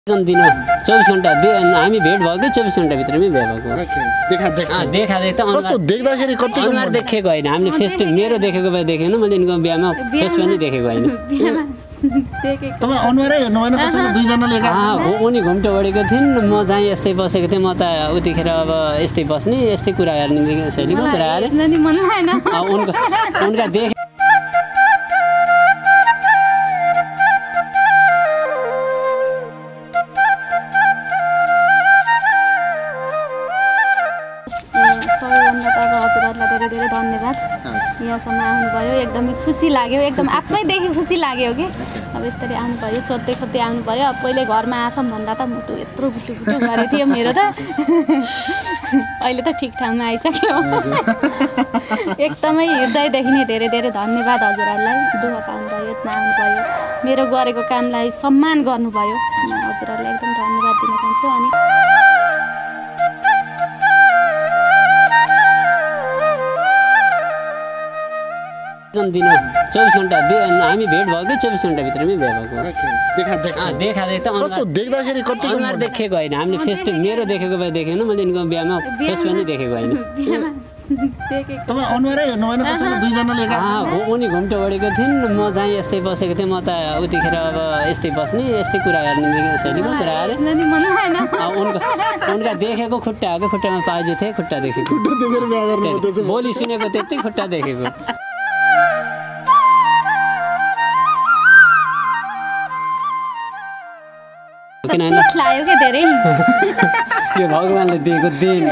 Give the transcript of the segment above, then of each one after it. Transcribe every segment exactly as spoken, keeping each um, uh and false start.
दिन चौबीस घण्टा हामी भेट भएको चौबीस घण्टाभित्रमै बिहा भएको देखा देखा देखा देख्दा कस्तो देख्दाखेरि कति अनुहार देखेको होइन हामीले फेस मेरो देखेको भए देखेन मैले यिनको बिहामा फेस पनि देखेको होइन तपाईँ अनुहारै हेर्नु भएन कसैले दुईजनाले उनी घुम्टो बढेको थिइन् म चाहिँ यस्तै बसेको थिएँ म त उतिखेर अब यस्तै बस्ने यस्तै कुरा गर्ने शैलीको कुरा अरे उनको उनका देख सबैभन्दा त अब हजुरहरूलाई धेरै धेरै धन्यवाद यहाँसम्म आउनुभयो एकदमै खुसी लाग्यो एकदम आत्मैदेखि खुसी लाग्यो कि अब यसरी आउनुभयो सोध्दै खोज्दै आउनुभयो अब पहिले घरमा आछौँ भन्दा त मुटु यत्रो बुटु बुटु गरेको थियो मेरो त अहिले त ठिक ठाउँमा आइसक्यो एकदमै हृदयदेखि नै धेरै धेरै धन्यवाद हजुरहरूलाई दुःख पाउनुभयो आउनुभयो मेरो गरेको कामलाई सम्मान गर्नुभयो हजुरहरूलाई एकदम धन्यवाद दिन चाहन्छु। अनि दिन चौबीस घण्टा हामी भेट भएको चौबीस घण्टाभित्रमै बिहा भएको देखा देखा देखा देख्दा कस्तो देख्दाखेरि कति अनुहार देखेको होइन हामीले फेस मेरो देखेको भए देखेन मैले यिनको बिहामा फेस पनि देखेको होइन तपाईँ अनुहारै हेर्नु भएन कसैले दुईजनाले उनी घुम्टो बढेको थिइन् म चाहिँ यस्तै बसेको थिएँ म त उतिखेर अब यस्तै बस्ने यस्तै कुरा गर्ने शैलीको कुरा अरे उनको उनका देखेको खुट्टा आएको खुट्टामा पाउजु थिएँ खुट्टा देखेको बोली सुनेको त्यति खुट्टा देखेको लाग्यो क्या धेरै त्यो भगवान्ले दिएको दिन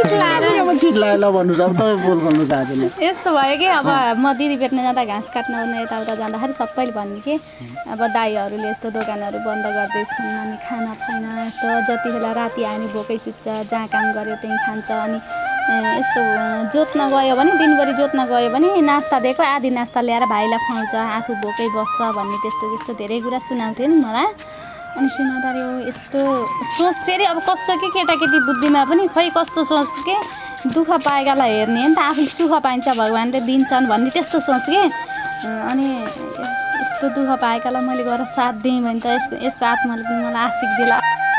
यस्तो भयो कि अब म दिदी भेट्न जाँदा घाँस काट्न ओर्न यताउता जाँदाखेरि सबैले भन्ने कि अब दाईहरूले यस्तो दोकानहरू बन्द गर्दैछन् हामी खाना छैन यस्तो जति बेला राति आयो भने भोकै सुत्छ जहाँ काम गऱ्यो त्यहीँ खान्छ अनि यस्तो जोत्न गयो भने दिनभरि जोत्न गयो भने नास्ता दिएको आधी नास्ता ल्याएर भाइलाई खुवाउँछ आफू भोकै बस्छ भन्ने त्यस्तो त्यस्तो धेरै कुरा सुनाउँथ्यो नि मलाई। अनि सुनाउँदाखेरि यस्तो सोच फेरि अब कस्तो के केटाकेटी बुद्धिमा पनि खै कस्तो सोच के दुःख पाएकालाई हेर्ने नि त आफू सुख पाइन्छ भगवान्ले दिन्छन् भन्ने त्यस्तो सोच के अनि यस्तो दुःख पाएकालाई मैले गएर साथ दिएँ भने त यसको यसको आत्माले पनि मलाई आशिक दिला।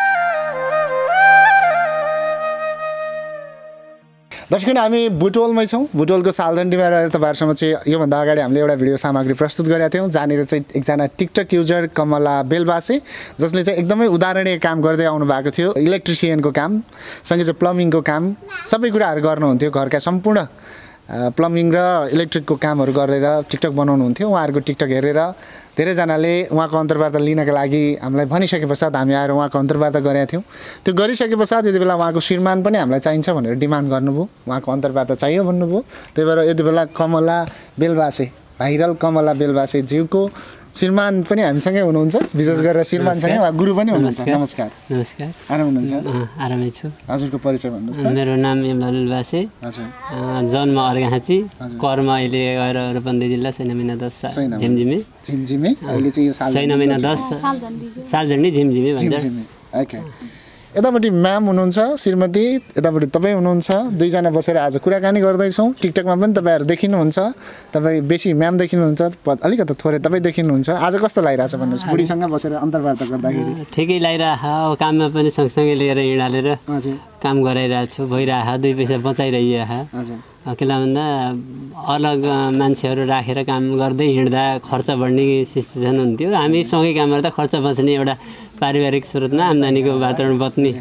दर्शक हामी बुटोलमै छौँ बुटोलको सालदण्डीमा रहेर तपाईँहरूसँग चाहिँ योभन्दा अगाडि हामीले एउटा भिडियो सामग्री प्रस्तुत गरेका थियौँ जहाँनिर चाहिँ एकजना टिकटक युजर कमला बेलबासे जसले चाहिँ एकदमै उदाहरणीय काम गर्दै आउनु भएको थियो इलेक्ट्रिसियनको काम सँगै चाहिँ प्लम्बिङको काम सबै कुराहरू गर्नुहुन्थ्यो घरका सम्पूर्ण प्लम्बिङ र इलेक्ट्रिकको कामहरू गरेर टिकटक बनाउनुहुन्थ्यो उहाँहरूको टिकटक हेरेर धेरैजनाले उहाँको अन्तर्वार्ता लिनका लागि हामीलाई भनिसके पश्चात हामी आएर उहाँको अन्तर्वार्ता गरेका थियौँ त्यो गरिसके पश्चात यति बेला उहाँको श्रीमान पनि हामीलाई चाहिन्छ भनेर डिमान्ड गर्नुभयो उहाँको अन्तर्वार्ता चाहियो भन्नुभयो त्यही भएर यति बेला कमला बेलबासे भाइरल कमला बेलबासे ज्यूको श्रीमान पनि हामीसँगै हुनुहुन्छ विशेष गरेर श्रीमानसँगै उहाँ गुरु पनि हुनुहुन्छ। नमस्कार नमस्कार आराम हुनुहुन्छ आरामै छु हजुरको परिचय भन्नुहोस् न। मेरो नाम यमला बेलबासे जन्म अर्घाँची कर्म अहिले गएर रूपन्देही जिल्ला सैना महिना दस झिमझिमे झिमझिमे अहिले चाहिँ यो सैना महिना दस सालझन्डी झिमझिमे भन्छ। ओके यतापट्टि म्याम हुनुहुन्छ श्रीमती यतापट्टि तपाईँ हुनुहुन्छ दुईजना बसेर आज कुराकानी गर्दैछौँ टिकटकमा पनि तपाईँहरू देखिनुहुन्छ तपाईँ बेसी म्याम देखिनुहुन्छ अलिकति थोरै तपाईँ देखिनुहुन्छ आज कस्तो लागिरहेछ भन्नुहोस् बुढीसँग बसेर अन्तर्वार्ता गर्दाखेरि। ठिकै लागिरहेको काममा पनि सँगसँगै लिएर हिँडालेर काम गराइरहेको छु भइरहेको दुई पैसा बचाइरहेको किन भन्दा अलग मान्छेहरू राखेर काम गर्दै हिँड्दा खर्च बढ्ने सिचुएसन हुन्थ्यो हामी सँगै काम गर्दा खर्च बच्ने एउटा पारिवारिक स्रोतमा आम्दानीको वातावरण बत्ने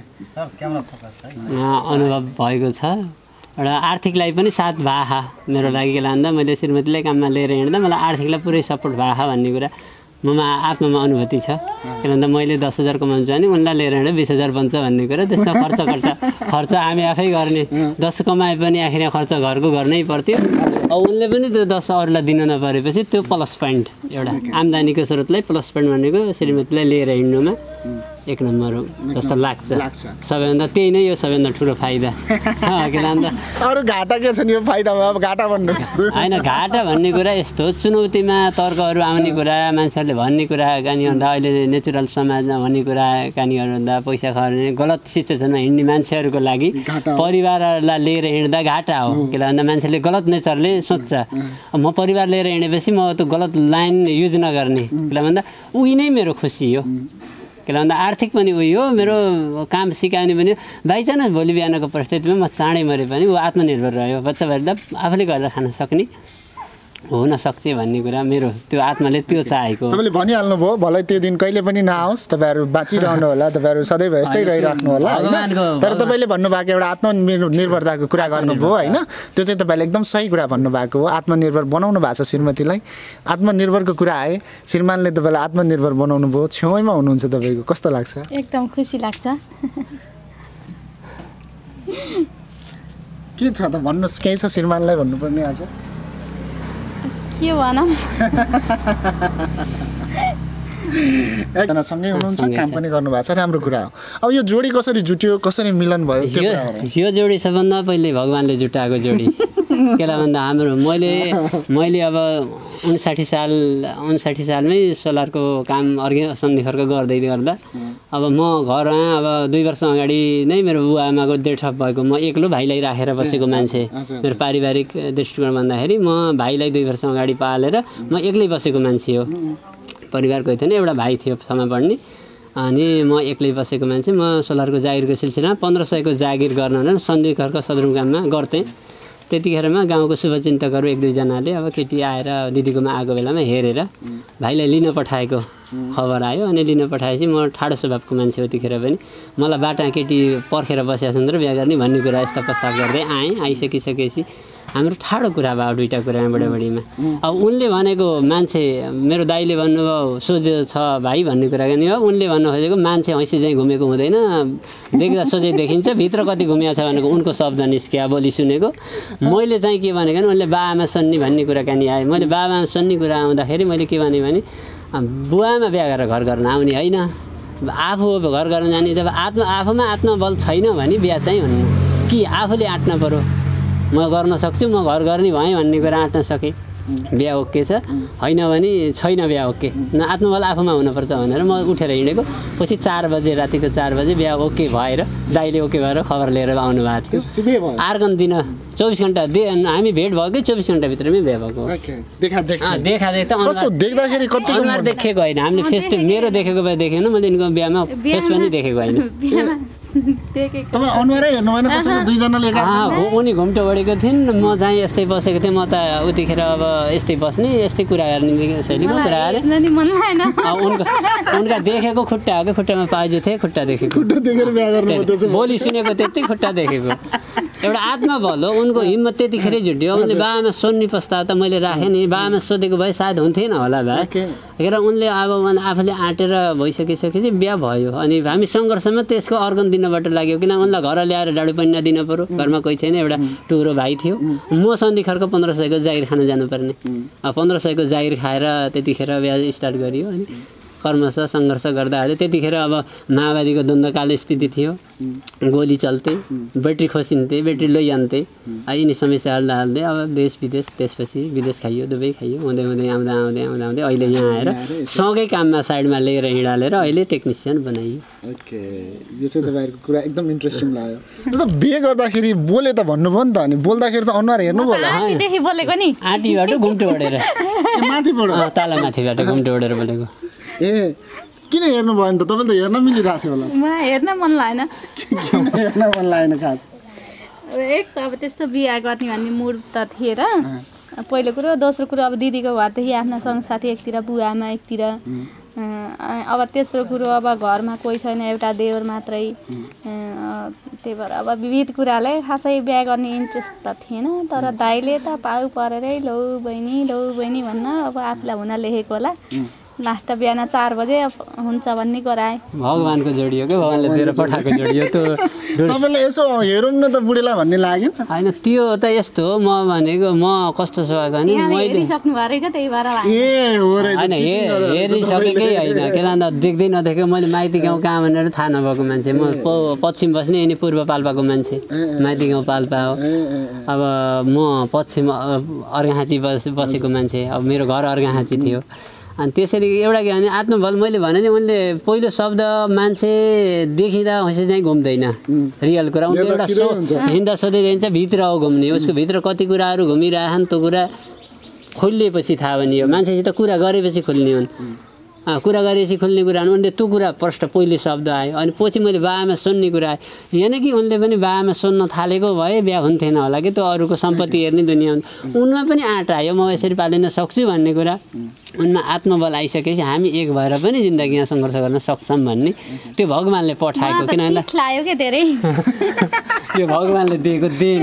अनुभव भएको छ एउटा आर्थिकलाई पनि साथ भए मेरो लागि के लाँदा मैले श्रीमतीलाई काममा लिएर हिँड्दा मलाई आर्थिकलाई पुरै सपोर्ट भए भन्ने कुरा ममा आत्मामा अनुभूति छ किन भन्दा मैले दस हजार कमाउँछु भने उनलाई लिएर हिँड्दा बिस हजार बन्छ भन्ने कुरा त्यसमा खर्च खर्च खर्च हामी आफै गर्ने दस कमाए पनि आखिर खर्च घरको गर्नै पर्थ्यो अब उनले पनि त्यो दस अरूलाई दिन नपरेपछि त्यो प्लस पोइन्ट एउटा आम्दानीको स्रोतलाई प्लस पोइन्ट भनेको श्रीमतीलाई लिएर हिँड्नुमा एक नम्बर हो जस्तो लाग्छ सबैभन्दा त्यही नै हो सबैभन्दा ठुलो फाइदा के अन्त अरू घाटा के छ नि यो फाइदामा अब घाटा भन्नुहोस् होइन घाटा भन्ने कुरा यस्तो चुनौतीमा तर्कहरू आउने कुरा मान्छेहरूले भन्ने कुरा कानी भन्दा अहिले नेचुरल समाजमा भन्ने कुरा कानी भन्दा पैसा खर्ने गलत सिचुएसनमा हिँड्ने मान्छेहरूको लागि परिवारलाई लिएर हिँड्दा घाटा हो के भन्दा मान्छेले गलत नेचरले सोच्छ म परिवार लिएर हिँडेपछि म त्यो गलत लाइन युज नगर्ने के भन्दा उही नै मेरो खुसी हो किन भन्दा आर्थिक पनि उयो हो मेरो काम सिकाउने पनि बाइचान्स भोलि बिहानको परिस्थितिमा म चाँडै मरे पनि ऊ आत्मनिर्भर रह्यो बच्चा भएर आफूले गरेर खान सक्ने हुन सक्छ भन्ने कुरा मेरो त्यो आत्माले त्यो चाहेको तपाईँले भनिहाल्नु भयो भलै त्यो दिन कहिले पनि नआओस् तपाईँहरू बाँचिरहनु होला तपाईँहरू सदैव यस्तै रहिराख्नु होला होइन तर तपाईँले भन्नुभएको एउटा आत्मनिर्भरताको कुरा गर्नुभयो होइन त्यो चाहिँ तपाईँले एकदम सही कुरा भन्नुभएको हो आत्मनिर्भर बनाउनु भएको छ श्रीमतीलाई आत्मनिर्भरको कुरा आए श्रीमानले तपाईँलाई आत्मनिर्भर बनाउनु भयो छेउमा हुनुहुन्छ तपाईँको कस्तो लाग्छ एकदम खुसी लाग्छ के छ त भन्नुहोस् केही छ श्रीमानलाई भन्नुपर्ने आज के भनौँ एकजना सँगै हुनुहुन्छ काम पनि गर्नुभएको छ राम्रो कुरा हो अब यो जोडी कसरी जुट्यो कसरी मिलन भयो त्यो कुरा हो यो जोडी सबभन्दा पहिले भगवानले जुटाएको जोडी केला भन्दा हाम्रो मैले मैले अब उन्साठी साल उन्साठी सालमै सोलरको काम अर्ग्या सन्धिखरको गर्दै गर्दा अब म घरमा अब दुई वर्ष अगाडि नै मेरो बुवा आमाको डेथ भएको म एक्लो भाइलाई राखेर बसेको मान्छे मेरो पारिवारिक दृष्टिकोण भन्दाखेरि म भाइलाई दुई वर्ष अगाडि पालेर म एक्लै बसेको मान्छे हो परिवार कोही थिएन एउटा भाइ थियो समय पढ्ने अनि म एक्लै बसेको मान्छे म सोलरको जागिरको सिलसिलामा पन्ध्र सयको जागिर गर्न सन्धिखरको सदरमुकाममा गर्थेँ त्यतिखेरमा गाउँको शुभचिन्तकहरू एक दुईजनाले अब केटी आएर दिदीकोमा आएको बेलामा हेरेर भाइलाई लिन पठाएको खबर आयो अनि लिन पठाएपछि म ठाडो स्वभावको मान्छे हो त्यतिखेर पनि मलाई बाटा केटी पर्खेर बसेका छन् र बिहा गर्ने भन्ने कुरा यस्ता प्रस्ताव गर्दै आएँ आइसकिसकेपछि हाम्रो ठाडो कुरा भयो दुईवटा कुरामा बडाबडीमा अब उनले भनेको मान्छे मेरो दाइले भन्नुभयो सोझो छ भाइ भन्ने कुरा गर्ने हो उनले भन्नु खोजेको मान्छे हैँसी चाहिँ घुमेको हुँदैन देख्दा सोझै देखिन्छ भित्र कति घुमिया छ भनेको उनको शब्द निस्किया बोली सुनेको मैले चाहिँ के भनेको उनले बाआमा सन्नी भन्ने कुराकानी आयो मैले बाबामा सन्नी कुरा आउँदाखेरि मैले के भने भने बुवामा बिहा गरेर घर गर्न आउने होइन आफू घर गर्न जाने जब आत्मा आफूमा आत्मबल छैन भने बिहा चाहिँ हुन्न कि आफूले आँट्न पर्यो म गर्न सक्छु म घर गर्ने भएँ भन्ने कुरा आँट्न सकेँ बिहा ओके छ होइन भने छैन बिहा ओके न आत्मबल आफूमा हुनुपर्छ भनेर म उठेर हिँडेको पछि चार बजे रातिको चार बजे बिहा ओके भएर दाइले ओके भएर खबर लिएर आउनु भएको थियो आर्गन दिन चौबिस घन्टा दे हामी भेट भएकै चौबिस घन्टाभित्रमै बिहा भएको देखा देख्दा अनुहार देखेको होइन हामीले फेस मेरो देखेको भए देखेन मैले यिनको बिहामा फेस पनि देखेको होइन उनी घुम्टो बढेको थिइन् म चाहिँ यस्तै बसेको थिएँ म त उतिखेर अब यस्तै बस्ने यस्तै कुरा गर्ने शैलीको कुरा अरे उनको उनका देखेको खुट्टा हो कि खुट्टामा पाइजो थिएँ खुट्टा देखेको बोली सुनेको त्यति खुट्टा देखेको एउटा आत्मबल हो उनको हिम्मत त्यतिखेरै जुट्यो उनले बाबामा सोध्ने प्रस्ताव त मैले राखेँ नि बाबामा सोधेको भए सायद हुन्थेन होला भाइ र उनले अब आफूले आँटेर भइसकिसकेपछि बिहा भयो अनि हामी सङ्घर्षमा त्यसको अर्गन दिनबाट लाग्यो किन उनलाई घर ल्याएर डाडु पनि नदिन पऱ्यो घरमा कोही छैन एउटा टुरो भाइ थियो म सन्धिखरको पन्ध्र सयको जागिर खान जानुपर्ने पन्ध्र सयको जागिर खाएर त्यतिखेर बिहा स्टार्ट गरियो अनि कर्मश सङ्घर्ष गर्दा हाल्यो त्यतिखेर अब माओवादीको द्वन्द्वकाल स्थिति थियो गोली चल्थे ब्याट्री खोसिन्थे ब्याट्री लैजान्थे यिनी समस्या हाल्दा हाल्दै अब देश विदेश त्यसपछि विदेश खाइयो दुबई खाइयो हुँदै हुँदै आउँदा आउँदै आउँदा आउँदै अहिले यहाँ आएर सँगै काममा साइडमा लिएर हिँडालेर अहिले टेक्निसियन बनाइयो ओके यो चाहिँ तपाईँहरूको कुरा एकदम इन्ट्रेस्टिङ लाग्यो जस्तो बिहे गर्दाखेरि बोले त भन्नुभयो नि त अनि बोल्दाखेरि त अनुहार हेर्नु भयो बोलेको नि आँटीबाट घुम्टो बढेर माथिबाट तल माथिबाट घुम्टो बढेर बोलेको ए किन हेर्नु भयो नि त तपाईँले त हेर्न मिलिरहेको थियो होला मलाई हेर्न मन लागेन हेर्न मन लागेन खास एक त अब त्यस्तो बिहा गर्ने भन्ने मुड त थिएन पहिलो कुरो दोस्रो कुरो अब दिदीको घरदेखि आफ्ना सँगसाथी एकतिर बुवामा एकतिर अब तेस्रो कुरो अब घरमा कोही छैन एउटा देवर मात्रै त्यही भएर अब विविध कुराले खासै बिहा गर्ने इन्ट्रेस्ट त थिएन तर दाइले त पाउ परेरै लौ बहिनी लौ बहिनी भन्न अब आफूलाई हुन लेखेको होला लास्ट बिहान चार बजे हुन्छ भन्ने गराए भगवानको जोडी हो क्या भगवानले दिएर पठाएको जोडी हो त्यो तपाईँले यसो हेरौँ न त बुढीलाई भन्ने लाग्यो होइन त्यो त यस्तो हो म भनेको म कस्तो छ भने मैले सक्नु भयो रहेछ त्यही भएर होइन हेरिसकेकै होइन के लाँदा देख्दै नदेखेको मैले माइती गाउँ कहाँ भनेर थाहा नभएको मान्छे म पश्चिम बस्ने यिनी पूर्व पाल्पाको मान्छे माइती गाउँ पाल्पा हो अब म पश्चिम अर्घाहाँची बस बसेको मान्छे अब मेरो घर अर्घाहाँची थियो अनि त्यसरी एउटा के भने आत्मबल मैले भने नि उनले पहिलो शब्द मान्छे देखिँदा हैँसी चाहिँ घुम्दैन रियल कुरा उनले एउटा सो हिँड्दा सोध्दै जान्छ भित्र हो घुम्ने उसको भित्र कति कुराहरू घुमिरहेछन् त्यो कुरा खोलिएपछि थाहा भने हो मान्छेसित कुरा गरेपछि खोल्ने हुन् कुरा गरेपछि खुल्ने कुरा उनले त्यो कुरा प्रष्ट पहिले शब्द आयो अनि पछि मैले बाबामा सुन्ने कुरा आयो होइन कि उनले पनि बाबामा सुन्न थालेको भए बिहा हुन्थेन होला कि त्यो अरूको सम्पत्ति हेर्ने दुनियाँ उनमा पनि आँट आयो म यसरी पालिन सक्छु भन्ने कुरा उनमा आत्मबल आइसकेपछि हामी एक भएर पनि जिन्दगीमा सङ्घर्ष गर्न सक्छौँ भन्ने त्यो भगवान्ले पठाएको किनभने लाग्यो के धेरै त्यो भगवान्ले दिएको देन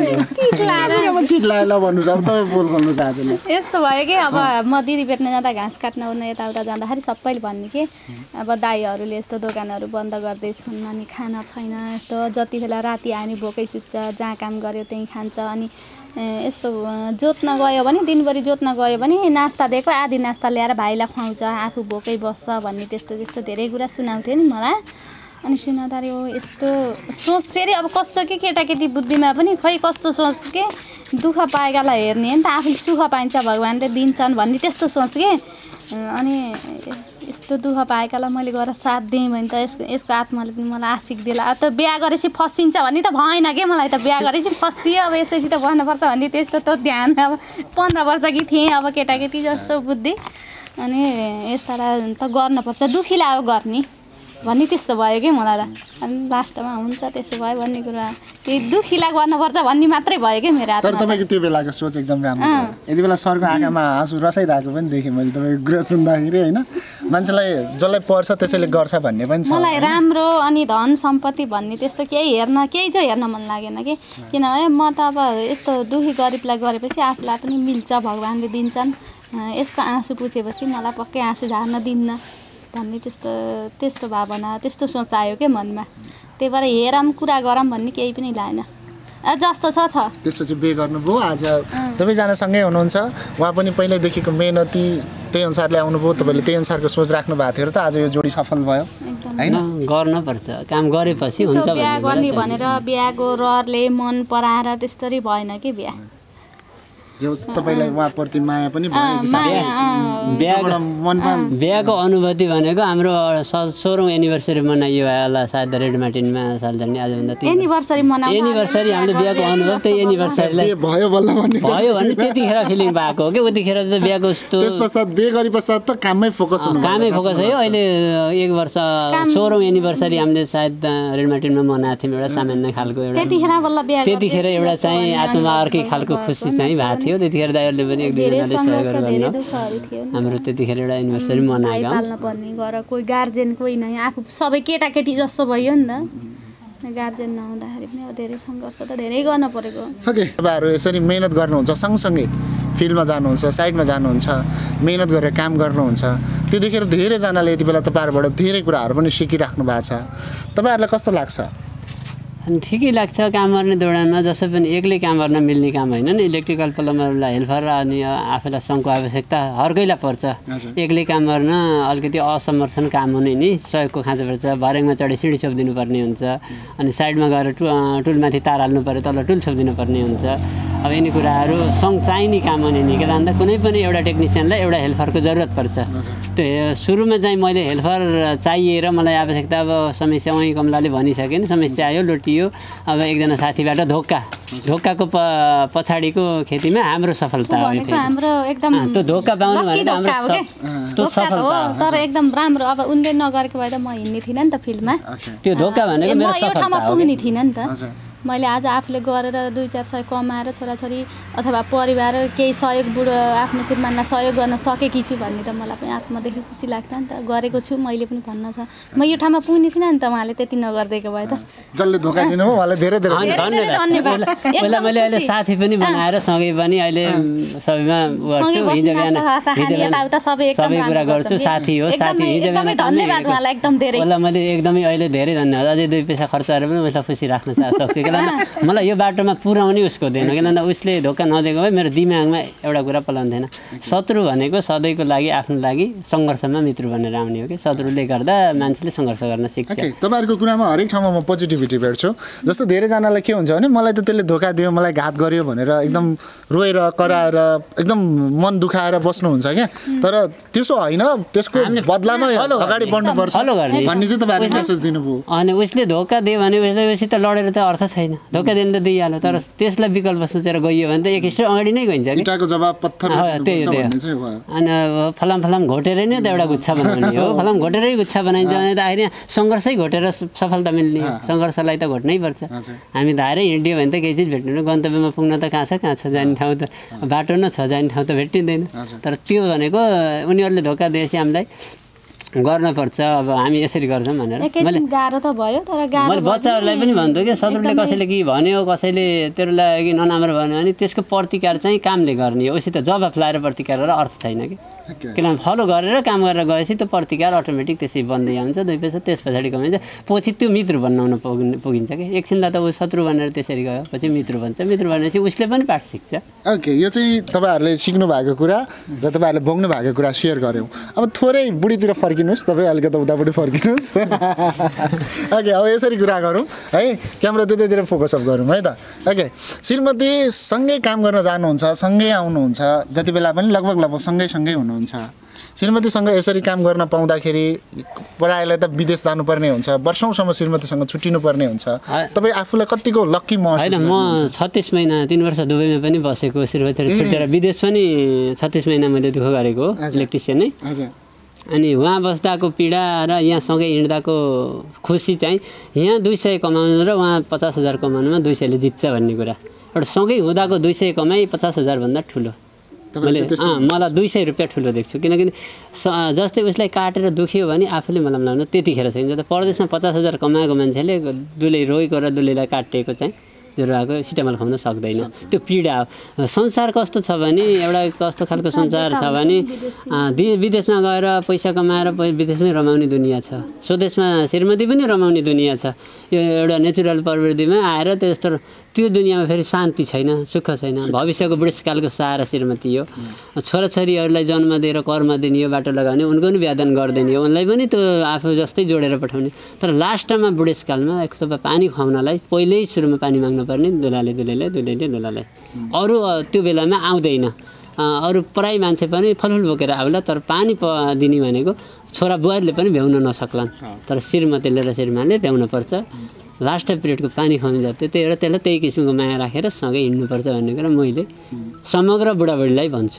यस्तो भयो कि अब म दिदी भेट्न जाँदा घाँस काट्न उनी यताउता जाँदाखेरि सबैले भन्ने कि अब दाईहरूले यस्तो दोकानहरू बन्द गर्दैछन् अनि खाना छैन यस्तो जति बेला राति आयो भने भोकै सुत्छ जहाँ काम गर्यो त्यहीँ खान्छ अनि यस्तो जोत्न गयो भने दिनभरि जोत्न गयो भने नास्ता दिएको आधी नास्ता ल्याएर भाइलाई खुवाउँछ आफू भोकै बस्छ भन्ने त्यस्तो त्यस्तो धेरै कुरा सुनाउँथ्यो नि मलाई अनि सुनाउँदाखेरि हो यस्तो सोच फेरि अब कस्तो के केटाकेटी बुद्धिमा पनि खै कस्तो सोच के दुःख पाएकालाई हेर्ने हो नि त आफूले सुख पाइन्छ भगवान्ले दिन्छन् भन्ने त्यस्तो सोच के अनि यस्तो दुःख पाएकालाई मैले गएर साथ दिएँ भने त यसको यसको आत्माले पनि मलाई आशिक दिएला अब त बिहा गरेपछि फसिन्छ भन्ने त भएन के मलाई त बिहा गरेपछि फसियो अब यसैसित बस्नुपर्छ भन्ने त्यस्तो त ध्यान अब पन्ध्र वर्षकी थिएँ अब केटाकेटी जस्तो बुद्धि अनि यस्तालाई त गर्नुपर्छ दुखी लाग्यो गर्ने भन्ने त्यस्तो भयो कि मलाई त अनि लास्टमा हुन्छ त्यसो भयो भन्ने कुरा त्यही दुखीलाई गर्नुपर्छ भन्ने मात्रै भयो कि मेरो तर तपाईँको त्यो बेलाको सोच एकदम राम्रो थियो यति बेला सरको आँखामा आँसु रसाइरहेको पनि देखेँ मैले तपाईँको कुरा सुन्दाखेरि होइन मान्छेलाई जसलाई पर्छ त्यसैले गर्छ भन्ने पनि छ मलाई राम्रो अनि धन सम्पत्ति भन्ने त्यस्तो केही हेर्न केही चाहिँ हेर्न मन लागेन कि किनभने म त अब यस्तो दुखी गरिबलाई गरेपछि आफूलाई पनि मिल्छ भगवान्ले दिन्छन् यसको आँसु पुछेपछि मलाई पक्कै आँसु झार्न दिन्न भन्ने त्यस्तो त्यस्तो भावना त्यस्तो सोच आयो क्या मनमा त्यही भएर हेरौँ कुरा गरौँ भन्ने केही पनि लागेन जस्तो छ छ त्यसपछि बे गर्नुभयो आज सबैजनासँगै हुनुहुन्छ उहाँ पनि पहिल्यैदेखिको मेहनती त्यही अनुसारले आउनुभयो तपाईँले त्यही अनुसारको सोच राख्नु भएको थियो र त आज यो जोडी सफल भयो होइन गर्नुपर्छ काम गरेपछि हुन्छ बिहा गर्ने भनेर बिहाको रहरले मन पराएर त्यस्तरी भएन कि बिहा तपाईँलाई उहाँप्रति माया पनि बिहाको अनुभूति भनेको हाम्रो सोह्रौँ एनिभर्सरी मनाइयो होला सायद रेड मार्टिनमा सालजनी आजभन्दा एनिभर्सरी मनाउँ एनिभर्सरी हामीले बिहाको अनुभव त्यही एनिभर्सरीलाई भयो बल्ल भन्ने भयो भने त्यतिखेर फिलिङ भएको हो कि उतिखेर त बिहाको यस्तो त्यसपश्चात बिहे गरे पश्चात त काममै फोकस हुनु कामै फोकस है अहिले एक वर्ष सोह्रौँ एनिभर्सरी हामीले सायद रेड मार्टिनमा मनाएको थियौँ एउटा सामान्य खालको एउटा त्यतिखेर बल्ल बिहा त्यतिखेर एउटा चाहिँ आत्मा अर्कै खालको खुसी चाहिँ भएको थियो त्यतिखेर दाइहरूले पनि एक दुईजनाले सहयोग गर्नु हाम्रो त्यतिखेर एउटा एनिभर्सरी मनाएको पाल्न पर्ने गर कोही गार्जेन कोही नै आफू सबै केटाकेटी जस्तो भयो नि त गार्जेन नहुँदाखेरि पनि अब धेरै सङ्घर्ष त धेरै गर्न परेको ओके तपाईँहरू यसरी मेहनत गर्नुहुन्छ सँगसँगै फिल्डमा जानुहुन्छ साइडमा जानुहुन्छ मेहनत गरेर काम गर्नुहुन्छ त्यो देखेर धेरैजनाले यति बेला तपाईँहरूबाट धेरै कुराहरू पनि सिकिराख्नु भएको छ तपाईँहरूलाई कस्तो लाग्छ अनि ठिकै लाग्छ काम गर्ने दौडानमा जसै पनि एक्लै काम गर्न मिल्ने काम होइन नि इलेक्ट्रिकल प्लम्बरलाई हेल्पर अनि आफूलाई सङ्घको आवश्यकता हर्कैलाई पर्छ एक्लै काम गर्न अलिकति असमर्थन काम हुने नि सहयोगको खाँचो पर्छ भर्याङमा चढी सिँढी छोपिदिनु पर्ने हुन्छ अनि साइडमा गएर टु टुलमाथि तार हाल्नु पऱ्यो तल टुल छोपिदिनु पर्ने हुन्छ अब यिनी कुराहरू सङ्घ चाहिने काम हुने नि के भन्दा कुनै पनि एउटा टेक्निसियनलाई एउटा हेल्परको जरुरत पर्छ त्यो सुरुमा चाहिँ मैले हेल्पर चाहिएर मलाई आवश्यकता अब समस्या उहीँ कमलाले भनिसकेँ नि समस्या आयो लोटियो अब एकजना साथीबाट धोका धोकाको प पछाडिको खेतीमा हाम्रो सफलता हो हाम्रो एकदम त्यो धोका पाउनु भनेको हाम्रो त्यो सफलता हो तर एकदम राम्रो अब उनले नगरेको भए त म हिँड्ने थिइनँ नि त फिल्डमा त्यो धोका भनेको मेरो सफलता हो पुग्ने थिइनँ नि त मैले आज आफूले गरेर दुई चार सय कमाएर छोराछोरी अथवा परिवार केही सहयोग बुढो आफ्नो श्रीमानलाई सहयोग गर्न सकेकी छु भन्ने त मलाई पनि आत्मादेखि खुसी लाग्छ नि त गरेको छु मैले पनि भन्न छ म यो ठाउँमा पुग्ने थिइनँ नि त उहाँले त्यति नगरिदिएको भए त जसले धोका दिनुभयो उहाँलाई धेरै धेरै धन्यवाद पहिला मैले अहिले साथी पनि बनाएर सँगै पनि अहिले सबैमा गर्छु हिजो बिहान हिजो बिहान सबै कुरा गर्छु साथी हो साथी हिजो बिहान धन्यवाद उहाँलाई एकदम धेरै पहिला मैले एकदमै अहिले धेरै धन्यवाद अझै दुई पैसा खर्चाएर पनि उसलाई खुसी राख्न सक्छु मलाई यो बाटोमा पुर्याउने उसको दिएन किन भन्दा उसले धोका नदिएको भए मेरो दिमागमा एउटा कुरा पलाउँथेन शत्रु भनेको सधैँको लागि आफ्नो लागि सङ्घर्षमा मित्र भनेर आउने हो कि शत्रुले गर्दा मान्छेले सङ्घर्ष गर्न सिक्छ तपाईँहरूको कुरामा हरेक ठाउँमा म पोजिटिभिटी भेट्छु जस्तो धेरैजनालाई के हुन्छ भने मलाई त त्यसले धोका दियो मलाई घात गर्यो भनेर एकदम रोएर कराएर एकदम मन दुखाएर बस्नुहुन्छ क्या तर त्यसो होइन त्यसको बदलामा अगाडि बढ्नुपर्छ भन्ने चाहिँ तपाईँहरूले मेसेज दिनुभयो अनि उसले धोका दियो भने उसले त लडेर त अर्थ छैन धोका दिनु त दिइहाल्यो तर त्यसलाई विकल्प सोचेर गइयो भने त एक स्टेप अगाडि नै गइन्छ कि इँटाको जवाब पत्थर त्यही हो अनि फलाम फलाम घोटेरै नै त एउटा गुच्छा बनाउने हो फलाम घोटेरै गुच्छा बनाइन्छ भने त आखिर सङ्घर्षै घोटेर सफलता मिल्ने सङ्घर्षलाई त घोट्नै पर्छ हामी धारै हिँडियो भने त केही चिज भेट्नु गन्तव्यमा पुग्न त कहाँ छ कहाँ छ जाने ठाउँ त बाटो न छ जाने ठाउँ त भेटिँदैन तर त्यो भनेको उनीहरूले धोका दिएपछि हामीलाई गर्नुपर्छ अब हामी यसरी गर्छौँ भनेर मैले गाह्रो त भयो तर गाह्रो मैले बच्चाहरूलाई पनि भन्छु कि शत्रुले कसैले के भन्यो कसैले तेरो लागि नराम्रो भन्यो भने त्यसको प्रतिकार चाहिँ कामले गर्ने हो उसी त जवाफ लाएर प्रतिकार गरेर अर्थ छैन कि किनभने फलो गरेर काम गरेर गएपछि त्यो प्रतिकार अटोमेटिक त्यसै बन्दै आउँछ दुई पैसा त्यस पछाडि कमाइन्छ पछि त्यो मित्र बनाउन पुगिन्छ कि एकछिनलाई त ऊ शत्रु भनेर त्यसरी गयो पछि मित्र भन्छ मित्र भनेपछि उसले पनि पाठ सिक्छ ओके यो चाहिँ तपाईँहरूले सिक्नु भएको कुरा र तपाईँहरूले भोग्नु भएको कुरा सेयर गऱ्यौँ अब थोरै बुढीतिर फर्किनुहोस् तपाईँ अलिकति उतापट्टि फर्किनुहोस् ओके अब यसरी कुरा गरौँ है क्यामेरा त्यतैतिर फोकसअप गरौँ है त ओके श्रीमती सँगै काम गर्न जानुहुन्छ सँगै आउनुहुन्छ जति बेला पनि लगभग लगभग सँगै सँगै हुनुहुन्छ श्रीमतीसँग यसरी काम गर्न पाउँदाखेरि प्रायःलाई त विदेश जानुपर्ने हुन्छ वर्षौँसम्म श्रीमतीसँग छुट्टिनु पर्ने हुन्छ तपाईँ आफूलाई कतिको लक्की महसुस होइन म छत्तिस महिना तिन वर्ष दुबईमा पनि बसेको श्रीमतीहरू छुट्टिएर विदेश पनि छत्तिस महिना मैले दुःख गरेको इलेक्ट्रिसियन नै अनि उहाँ बस्दाको पीडा र यहाँ सँगै हिँड्दाको खुसी चाहिँ यहाँ दुई सय कमाउनु र उहाँ पचास हजार कमाउनुमा दुई सयले जित्छ भन्ने कुरा एउटा सँगै हुँदाको दुई सय कमाइ पचास हजारभन्दा ठुलो मैले अँ मलाई दुई सय रुपियाँ ठुलो देख्छु किनकि जस्तै उसलाई काटेर दुख्यो भने आफूले मलम लाउनु त्यतिखेर चाहिँ त परदेशमा पचास हजार कमाएको मान्छेले दुलै रोइको र दुलैलाई काटेको चाहिँ ज्वरो आएको सिटामल खुवाउन सक्दैन त्यो पीडा हो संसार कस्तो छ भने एउटा कस्तो खालको संसार छ भने विदेशमा गएर पैसा कमाएर विदेशमै रमाउने दुनियाँ छ स्वदेशमा श्रीमती पनि रमाउने दुनियाँ छ यो एउटा नेचुरल प्रवृत्तिमा आएर त्यस्तो त्यो दुनियाँमा फेरि शान्ति छैन सुख छैन भविष्यको बुढेसकालको सहारा श्रीमती हो छोराछोरीहरूलाई जन्म दिएर कर्म दिने यो बाटो लगाउने उनको पनि व्यादन गरिदिने हो उनलाई पनि त्यो आफू जस्तै जोडेर पठाउने तर लास्टमा बुढेसकालमा एक तपाईँ पानी खुवाउनलाई पहिल्यै सुरुमा पानी माग्नु पर्ने दुलाले दुलैलाई दुलैले दुलालाई अरू त्यो बेलामा आउँदैन अरू पराई मान्छे पनि फलफुल बोकेर आउला तर पानी दिने भनेको छोरा बुहारीले पनि भ्याउन नसक्लान् तर श्रीमतीले र श्रीमानले भ्याउन पर्छ लास्ट पिरियडको पानी खुवाउनु जति त्यही भएर त्यसलाई त्यही किसिमको माया राखेर सँगै हिँड्नुपर्छ भन्ने कुरा मैले समग्र बुढाबुढीलाई भन्छु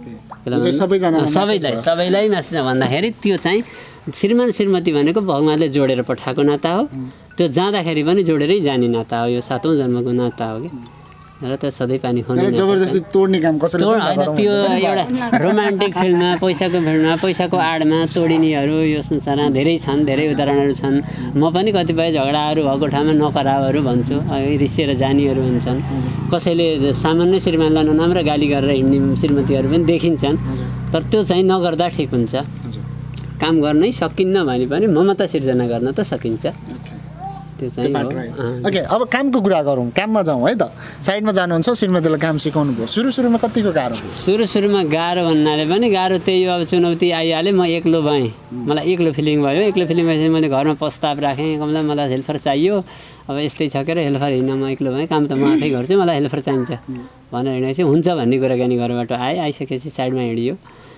सबैलाई सबैलाई मासु भन्दाखेरि त्यो चाहिँ श्रीमान श्रीमती भनेको भगवान्ले जोडेर पठाएको नाता हो त्यो जाँदाखेरि पनि जोडेरै जाने नाता हो यो सातौँ जन्मको नाता हो कि र त्यो सधैँ पानी खुवाउने जबरजस्ती तोड्ने काम कसरी होइन त्यो एउटा रोमान्टिक फिल्ममा पैसाको फिल्ममा पैसाको आडमा तोडिनेहरू यो संसारमा धेरै छन् धेरै उदाहरणहरू छन् म पनि कतिपय झगडाहरू भएको ठाउँमा नकरावहरू भन्छु रिसेर जानेहरू हुन्छन् कसैले सामान्य श्रीमानलाई नराम्रो गाली गरेर हिँड्ने श्रीमतीहरू पनि देखिन्छन् तर त्यो चाहिँ नगर्दा ठिक हुन्छ काम गर्नै सकिन्न भने पनि ममता सिर्जना गर्न त सकिन्छ त्यो चाहिँ ओके अब कामको कुरा गरौँ काममा जाउँ है त साइडमा जानुहुन्छ श्रीमतीलाई काम सिकाउनु भयो सुरु सुरुमा कतिको गाह्रो सुरु सुरुमा गाह्रो भन्नाले पनि गाह्रो त्यही हो अब चुनौती आइहाल्यो म एक्लो भएँ मलाई एक्लो फिलिङ भयो एक्लो फिलिङ भएपछि मैले घरमा प्रस्ताव राखेँ कमला मलाई हेल्पर चाहियो अब यस्तै छ के अरे हेल्पर हिँड्न म एक्लो भएँ काम त म आफै गर्छु मलाई हेल्पर चाहिन्छ भनेर हिँडेपछि हुन्छ भन्ने कुराकानी घरबाट आएँ आइसकेपछि साइडमा हिँडियो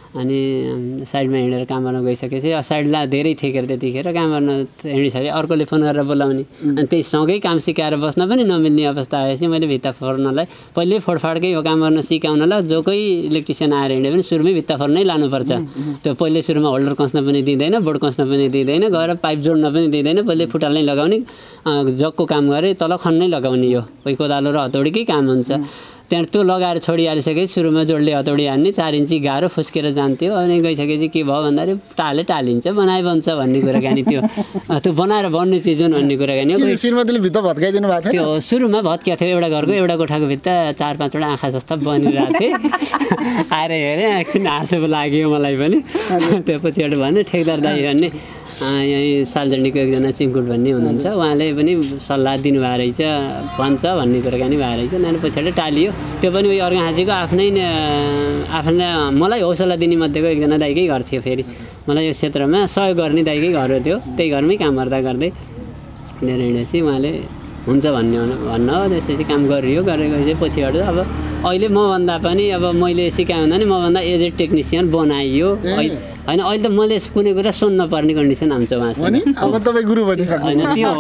अनि साइडमा हिँडेर काम गर्न गइसकेपछि साइडलाई धेरै थिकेर त्यतिखेर काम गर्न हिँडिसकेँ अर्कोले फोन गरेर बोलाउने अनि त्यही सँगै काम सिकाएर बस्न पनि नमिल्ने अवस्था आएपछि मैले भित्ता फोर्नलाई पहिल्यै फोडफाडकै हो काम गर्न सिकाउनलाई जो कोही इलेक्ट्रिसियन आएर हिँड्यो भने सुरुमै भित्ता फोर्नै लानुपर्छ त्यो पहिल्यै सुरुमा होल्डर कस्न पनि दिँदैन बोर्ड कस्न पनि दिँदैन गएर पाइप जोड्न पनि दिँदैन पहिल्यै फुटाल्नै लगाउने जगको काम गरे तल खन्नै लगाउने हो कोही कोदालो र हतौडीकै काम हुन्छ त्यहाँदेखि त्यो लगाएर छोडिहालिसकेपछि सुरुमा जोडले हतौडी हान्ने चार इन्ची गाह्रो फुस्केर जान्थ्यो अनि गइसकेपछि के भयो भन्दाखेरि टाले टालिन्छ बनाए बन्छ भन्ने कुराकानी त्यो त्यो बनाएर बन्ने चिज हुन् भन्ने कुराकानी हो श्रीमतीले भित्ता भत्काइदिनु भएको थियो त्यो सुरुमा भत्किएको थियो एउटा घरको एउटा कोठाको भित्ता चार पाँचवटा आँखा जस्ता बनिरहेको थिएँ आएर हेरेँ एकछिन हाँसो लाग्यो मलाई पनि त्यो पछिबाट भन्ने ठेकदार दाइ भन्ने यहीँ सालजण्डीको एकजना चिङ्कुट भन्ने हुनुहुन्छ उहाँले पनि सल्लाह दिनुभएको रहेछ भन्छ भन्ने कुराकानी भएको रहेछ नानी पछाडि टालियो त्यो पनि उयो अर्को हाँसीको आफ्नै आफ्नै मलाई हौसला दिने मध्येको एकजना दाइकै घर थियो फेरि मलाई यो क्षेत्रमा सहयोग गर्ने दाइकै घर थियो त्यही घरमै काम गर्दा गर्दै लिएर हिँडेपछि उहाँले हुन्छ भन्ने भन्न हो त्यसपछि काम गरियो गरेर गएपछि पछिबाट अब अहिले मभन्दा पनि अब मैले सिकाएँ भन्दा नि मभन्दा एजेड टेक्निसियन बनाइयो होइन अहिले त मैले कुनै कुरा सुन्न पर्ने कन्डिसन आउँछ उहाँसँग अब तपाईँ गुरु बनिसक्नु होइन त्यो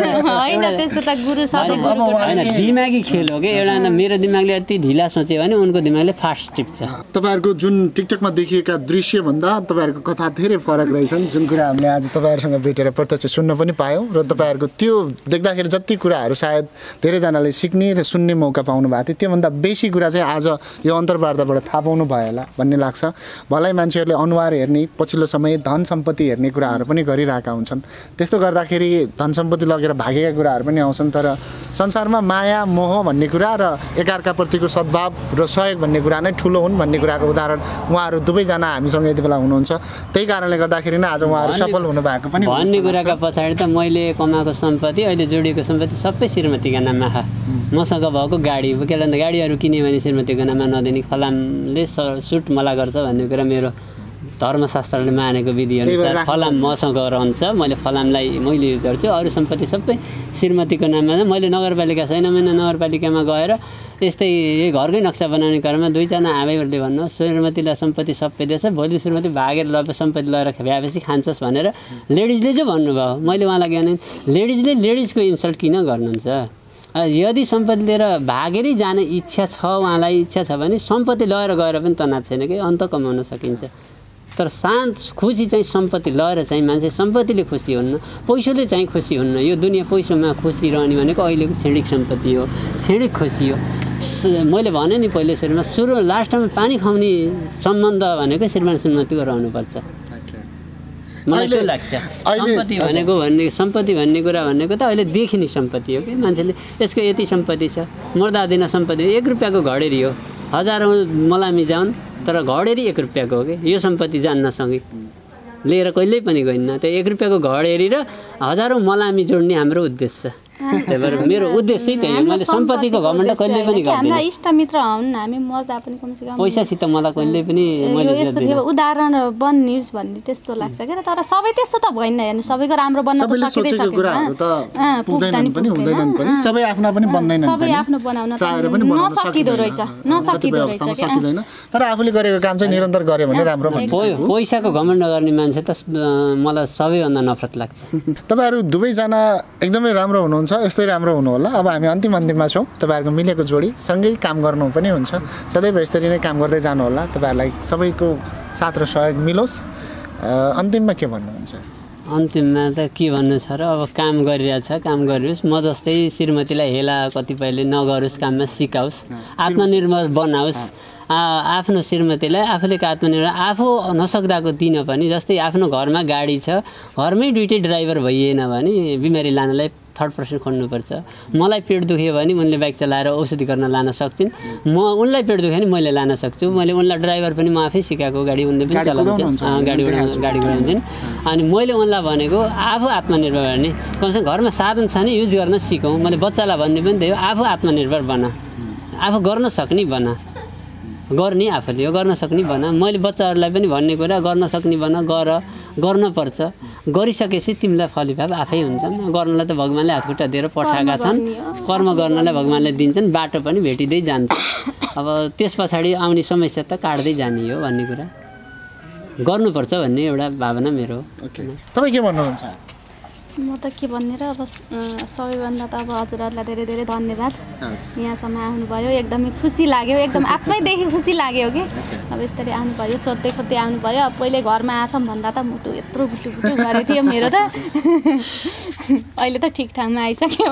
हो होइन दिमागी खेल हो कि एउटा मेरो दिमागले यति ढिला सोच्यो भने उनको दिमागले फास्ट टिप्छ। तपाईँहरूको जुन टिकटकमा देखिएका दृश्यभन्दा तपाईँहरूको कथा धेरै फरक रहेछन् जुन कुरा हामीले आज तपाईँहरूसँग भेटेर प्रत्यक्ष सुन्न पनि पायौँ र तपाईँहरूको त्यो देख्दाखेरि जति कुराहरू सायद धेरैजनाले सिक्ने र सुन्ने मौका पाउनु भएको थियो त्योभन्दा बेसी कुरा चाहिँ आज यो अन्तर्वार्ताबाट थाहा पाउनु भयो होला भन्ने लाग्छ। भलै मान्छेहरूले अनुहार हेर्ने पछिल्लो समय धन सम्पत्ति हेर्ने कुराहरू पनि गरिरहेका हुन्छन्, त्यस्तो गर्दाखेरि धन सम्पत्ति लगेर भागेका कुराहरू पनि आउँछन्। तर संसारमा माया मोह भन्ने कुरा र एकाअर्काप्रतिको सद्भाव र सहयोग भन्ने कुरा नै ठुलो हुन् भन्ने कुराको उदाहरण उहाँहरू दुवैजना हामीसँग यति बेला हुनुहुन्छ। त्यही कारणले गर्दाखेरि नै आज उहाँहरू सफल हुनुभएको पनि भन्ने कुराका पछाडि त मैले कमाएको सम्पत्ति अहिले जोडिएको सम्पत्ति सबै श्रीमतीका नाममा छ। मसँग भएको गाडी के भन्छ गाडीहरू किन्यो भने श्रीमतीको नाममा नदिने फलामले सुट मलाई गर्छ भन्ने कुरा मेरो धर्मशास्त्रले मानेको विधिअनुसार फलाम मसँग रहन्छ। मैले फलामलाई मैले युज गर्छु। अरू सम्पत्ति सबै श्रीमतीको नाममा छ। मैले नगरपालिका छैन महिना नगरपालिकामा गएर यस्तै घरकै नक्सा बनाउने क्रममा दुईजना आमाहरूले भन्नु श्रीमतीलाई सम्पत्ति सबै दिएछ, भोलि श्रीमती भागेर लगे सम्पत्ति लगेर भ्याएपछि खान्छस् भनेर लेडिजले चाहिँ भन्नुभयो। मैले उहाँलाई ज्ञान लेडिजले लेडिजको इन्सल्ट किन गर्नुहुन्छ? यदि सम्पत्ति लिएर भागेरै जाने इच्छा छ उहाँलाई इच्छा छ भने सम्पत्ति लगेर गएर पनि तनाव छैन कि अन्त कमाउन सकिन्छ। तर शान्त खुसी चाहिँ सम्पत्ति लगेर चाहिँ मान्छे सम्पत्तिले खुसी हुन्न, पैसाले चाहिँ खुसी हुन्न। यो दुनियाँ पैसामा खुसी रहने भनेको अहिलेको क्षणिक सम्पत्ति हो, क्षणिक खुसी हो। मैले भने नि पहिले सुरुमा सुरु लास्टमा पानी खुवाउने सम्बन्ध भनेको श्रीमान श्रीमतीको रहनुपर्छ। मलाई त्यो लाग्छ। सम्पत्ति भनेको भन्ने सम्पत्ति भन्ने कुरा भनेको त अहिले देखिने सम्पत्ति हो कि मान्छेले यसको यति सम्पत्ति छ मर्दा दिन सम्पत्ति एक रुपियाँको घडेरी हो, हजारौँ मलामी जाउन् तर घडेरी एक रुपियाँको हो कि यो सम्पत्ति जान्न सके लिएर कहिल्यै पनि गइन्न। त्यो एक रुपियाँको घडेरी र हजारौँ मलामी जोड्ने हाम्रो उद्देश्य छ। त्यही भएर मेरो उद्देश्य त्यही हो। मैले सम्पत्तिको घमण्ड कहिल्यै पनि गर्दिनँ। हाम्रा इष्टमित्र हुन्, हामी मर्दा पनि कमसेकम पैसासित मलाई कहिल्यै पनि मैले यस्तो थियो उदाहरण बन्नियोस् भन्ने त्यस्तो लाग्छ क्या। तर सबै त्यस्तो त भएन, हेर्नु सबैको राम्रो बन्न त सकिँदै सकिँदैन, पुग्दैन पनि हुँदैनन् पनि, सबै आफ्ना पनि बन्दैनन्, सबै आफ्नो बनाउन नसकिदो रहेछ नसकिदो रहेछ सकिँदैन। तर आफूले गरेको काम चाहिँ निरन्तर गरे भने राम्रो भन्छ। पैसाको घमण्ड गर्ने मान्छे त मलाई सबैभन्दा नफरत लाग्छ। तपाईँहरू दुवैजना एकदमै राम्रो हुनुहुन्छ, यस्तै राम्रो हुनु होला। अब हामी अन्तिम अन्तिममा छौँ, तपाईँहरूको मिलेको जोडी सँगै काम गर्नु पनि हुन्छ, सदैव यसरी नै काम गर्दै जानु होला। तपाईँहरूलाई सबैको साथ र सहयोग मिलोस्। अन्तिममा के भन्नुहुन्छ? अन्तिममा त के भन्नु छ र अब काम गरिरहेछ, काम गरियोस्। म जस्तै श्रीमतीलाई हेला कतिपयले नगरोस्, काममा सिकाओस्, आत्मनिर्भर बनाओस्। आफ्नो श्रीमतीलाई आफूले आत्मनिर्भर आफू नसक्दाको दिन पनि जस्तै आफ्नो घरमा गाडी छ, घरमै दुइटै ड्राइभर भइएन भने बिमारी लानलाई थर्ड पर्सन खोज्नुपर्छ। मलाई पेट दुख्यो भने उनले बाइक चलाएर औषधि गर्न लान सक्छन्, म उनलाई पेट दुख्यो भने मैले लान सक्छु। मैले उनलाई ड्राइभर पनि म आफै सिकाएको गाडी उनले पनि चलाउँछन्, गाडी गाडी घोडाउँछन्। अनि मैले उनलाई भनेको आफू आत्मनिर्भर गर्ने, कमसेकम घरमा साधन छ नि युज गर्न सिकौँ। मैले बच्चालाई भन्ने पनि त्यही हो, आफू आत्मनिर्भर बन, आफू गर्न सक्ने बन, गर्ने आफूले यो गर्न सक्ने बन। मैले बच्चाहरूलाई पनि भन्ने कुरा गर्न सक्ने बन, गर, गर्नुपर्छ। गरिसकेपछि तिमीलाई फलिफाप आफै हुन्छन्। गर्नलाई त भगवान्ले हातखुट्टा दिएर पठाएका छन्, कर्म गर्नलाई भगवान्ले दिन्छन्, बाटो पनि भेटिँदै जान्छ। अब त्यस पछाडि आउने समस्या त काट्दै जाने हो भन्ने कुरा गर्नुपर्छ भन्ने एउटा भावना मेरो हो। तपाईँ के भन्नुहुन्छ? म त के भन्ने र अब सबैभन्दा त अब हजुरहरूलाई धेरै धेरै धन्यवाद। यहाँसम्म आउनुभयो, एकदमै खुसी लाग्यो, एकदम आत्मैदेखि खुसी लाग्यो कि अब यसरी आउनुभयो, सोध्दै खोज्दै आउनुभयो। अब पहिले घरमा आछौँ भन्दा त मुटु यत्रो बुटु बुटु गरेको थियो मेरो त, अहिले त ठिक ठाउँमा आइसक्यो।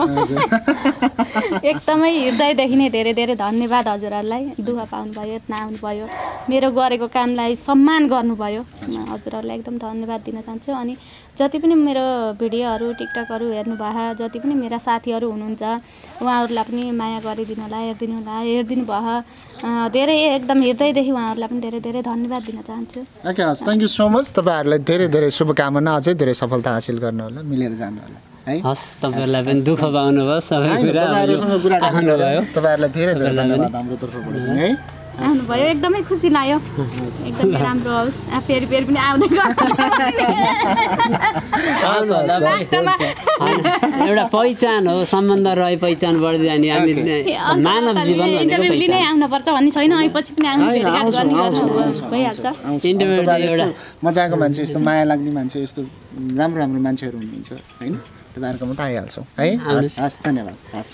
एकदमै हृदयदेखि नै धेरै धेरै धन्यवाद हजुरहरूलाई। दुःख पाउनुभयो, नआउनुभयो, मेरो गरेको कामलाई सम्मान गर्नुभयो, हजुरहरूलाई एकदम धन्यवाद दिन चाहन्छु। अनि जति पनि मेरो भिडियोहरू टिकटकहरू हेर्नुभयो, जति पनि मेरा साथीहरू हुनुहुन्छ उहाँहरूलाई पनि माया गरिदिनु होला, हेरिदिनु होला, हेरिदिनु भयो। धेरै एकदम हृदयदेखि उहाँहरूलाई पनि धेरै धेरै धन्यवाद दिन चाहन्छु। ओके, हस्, थ्याङ्क यू सो मच। तपाईँहरूलाई धेरै धेरै शुभकामना, अझै धेरै सफलता हासिल गर्नु होला, मिलेर जानु होला है। हस्, तपाईँहरूलाई पनि दुःख पाउनुभयो, सबै कुरा तपाईँहरूलाई धेरै धेरै धन्यवाद हाम्रो तर्फबाट है। आउनुभयो एकदमै खुसी लाग्यो एकदमै राम्रो होस् फेरि फेरि पनि आउँदै एउटा पहिचान हो सम्बन्ध रहे पहिचान बढ्दै जाने हामी मानव जीवन इन्टरभ्यु लिनै आउनुपर्छ भन्ने छैन पछि पनि आउनु भेटघाट गर्ने भइहाल्छ इन्टरभ्यु एउटा मजाको मान्छे यस्तो माया लाग्ने मान्छे यस्तो राम्रो राम्रो मान्छेहरू हुनुहुन्छ होइन तपाईँहरूकोमा त आइहाल्छौँ है हस् हस् धन्यवाद हस्